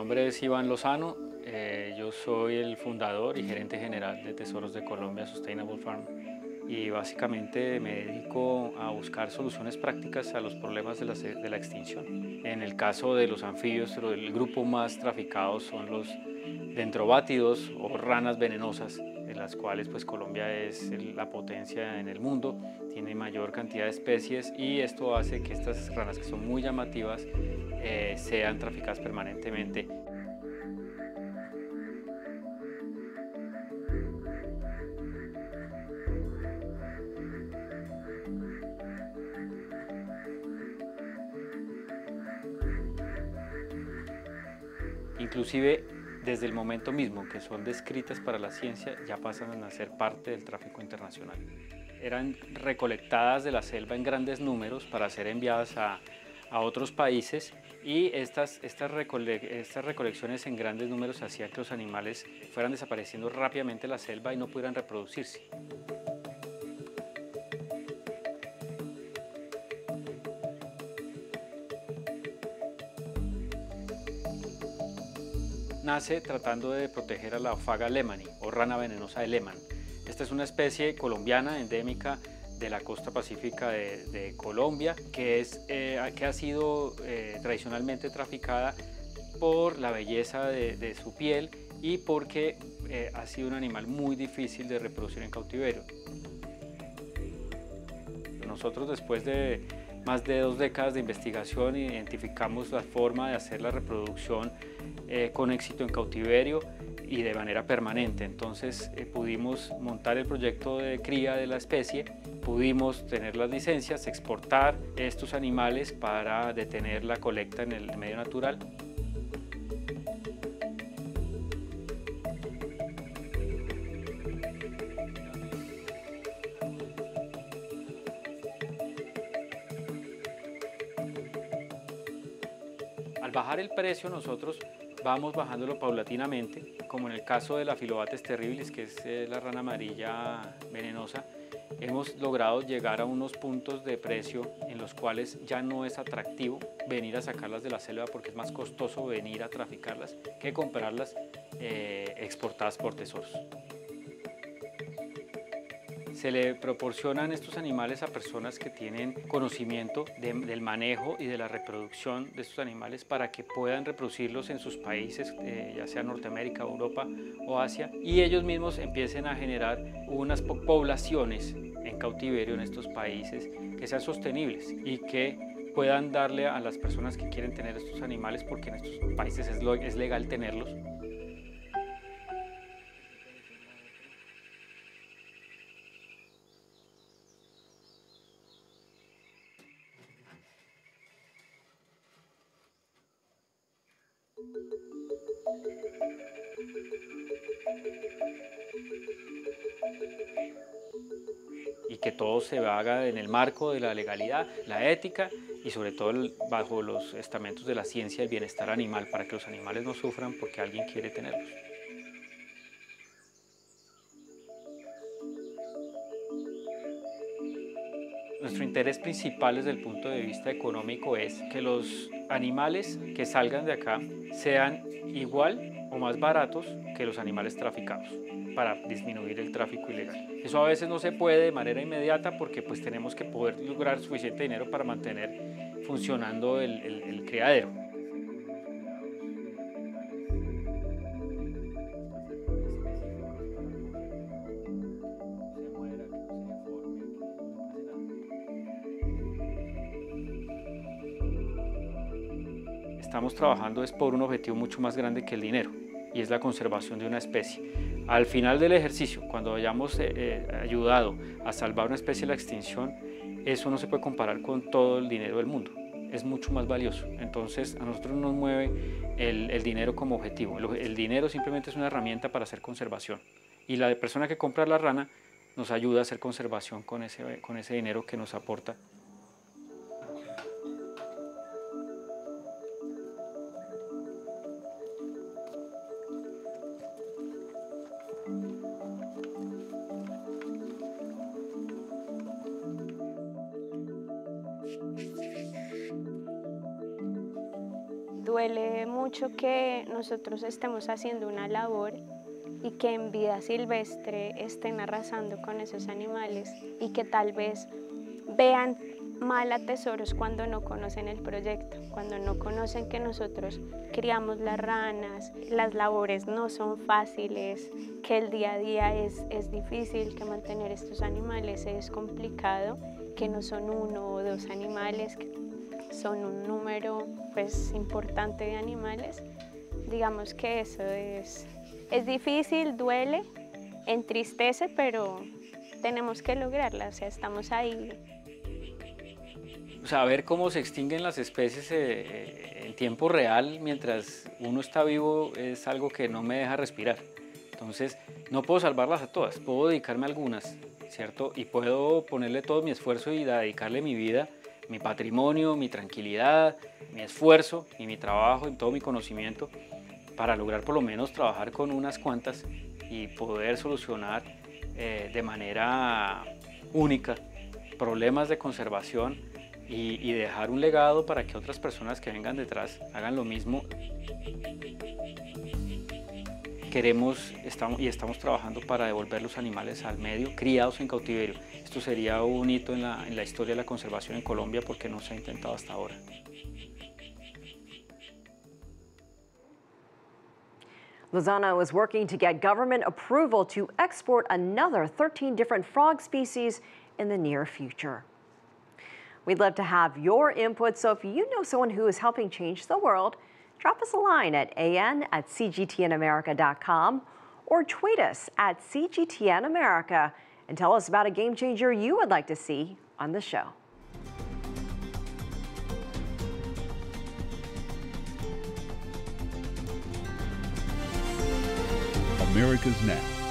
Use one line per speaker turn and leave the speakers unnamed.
nombre es Iván Lozano, yo soy el fundador y gerente general de Tesoros de Colombia Sustainable Farm y básicamente me dedico a buscar soluciones prácticas a los problemas de la extinción. En el caso de los anfibios, el grupo más traficado son los dendrobátidos o ranas venenosas, de las cuales pues Colombia es la potencia en el mundo, tiene mayor cantidad de especies y esto hace que estas ranas, que son muy llamativas, sean traficadas permanentemente. Inclusive desde el momento mismo que son descritas para la ciencia ya pasan a ser parte del tráfico internacional. Eran recolectadas de la selva en grandes números para ser enviadas a otros países y estas recolecciones en grandes números hacían que los animales fueran desapareciendo rápidamente de la selva y no pudieran reproducirse. Nace tratando de proteger a la Ophaga lehmanni o rana venenosa de Lehmann. Esta es una especie colombiana endémica de la costa pacífica de Colombia que ha sido tradicionalmente traficada por la belleza de su piel y porque ha sido un animal muy difícil de reproducir en cautiverio. Nosotros, después de más de 2 décadas de investigación, identificamos la forma de hacer la reproducción con éxito en cautiverio y de manera permanente. Entonces pudimos montar el proyecto de cría de la especie, pudimos tener las licencias, exportar estos animales para detener la colecta en el medio natural. Al bajar el precio nosotros vamos bajándolo paulatinamente, como en el caso de la Phyllobates terribilis, que es la rana amarilla venenosa. Hemos logrado llegar a unos puntos de precio en los cuales ya no es atractivo venir a sacarlas de la selva porque es más costoso venir a traficarlas que comprarlas exportadas por Tesoros. Se le proporcionan estos animales a personas que tienen conocimiento del manejo y de la reproducción de estos animales para que puedan reproducirlos en sus países, ya sea Norteamérica, Europa o Asia, y ellos mismos empiecen a generar unas poblaciones en cautiverio en estos países que sean sostenibles y que puedan darle a las personas que quieren tener estos animales, porque en estos países es legal tenerlos. Y que todo se haga en el marco de la legalidad, la ética y sobre todo bajo los estamentos de la ciencia y el bienestar animal, para que los animales no sufran porque alguien quiere tenerlos. Nuestro interés principal desde el punto de vista económico es que los animales que salgan de acá sean igual o más baratos que los animales traficados, para disminuir el tráfico ilegal. Eso a veces no se puede de manera inmediata porque pues tenemos que poder lograr suficiente dinero para mantener funcionando el criadero. Estamos trabajando es por un objetivo mucho más grande que el dinero, y es la conservación de una especie. Al final del ejercicio, cuando hayamos ayudado a salvar una especie de la extinción, eso no se puede comparar con todo el dinero del mundo. Es mucho más valioso. Entonces a nosotros nos mueve el dinero como objetivo. El dinero simplemente es una herramienta para hacer conservación. Y la persona que compra la rana nos ayuda a hacer conservación con ese dinero que nos aporta.
duele mucho que nosotros estemos haciendo una labor y que en vida silvestre estén arrasando con esos animales y que tal vez vean mal a Tesoros cuando no conocen el proyecto, cuando no conocen que nosotros criamos las ranas, las labores no son fáciles, que el día a día es difícil, que mantener estos animales es complicado, que no son 1 o 2 animales, que son un número pues importante de animales. Digamos que eso es difícil, duele, entristece, pero tenemos que lograrla, o sea, estamos ahí.
Saber cómo se extinguen las especies en tiempo real mientras uno está vivo es algo que no me deja respirar. Entonces, no puedo salvarlas a todas, puedo dedicarme a algunas, ¿cierto? Y puedo ponerle todo mi esfuerzo y dedicarle mi vida, mi patrimonio, mi tranquilidad, mi esfuerzo y mi trabajo y todo mi conocimiento para lograr por lo menos trabajar con unas cuantas y poder solucionar de manera única problemas de conservación y dejar un legado para que otras personas que vengan detrás hagan lo mismo. Estamos trabajando para devolver los animales al medio criados en cautiverio. Esto sería un hito en la historia de la conservación en Colombia porque no se ha intentado hasta ahora.
Lozano is working to get government approval to export another 13 different frog species in the near future. We'd love to have your input, so if you know someone who is helping change the world, drop us a line at an@cgtnamerica.com or tweet us at cgtnamerica and tell us about a game changer you would like to see on the show.
America's Now.